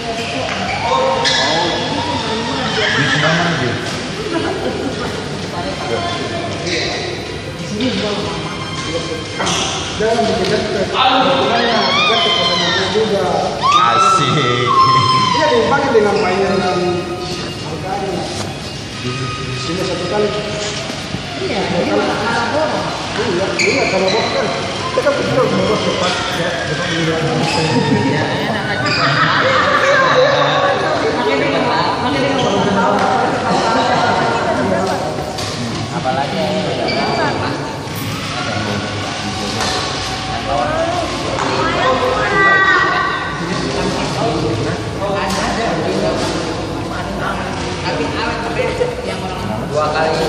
Di mana aja? Di sini dan dekat sebenarnya dekat kepada mobil juga. Asik. Iya dipakai dengan mainan dan harganya. Cuma satu kali. Iya, ini malah boros. Iya, kalau boros kan kita kan betul boros cepat. Ya, enak aja. Apalagi dua kali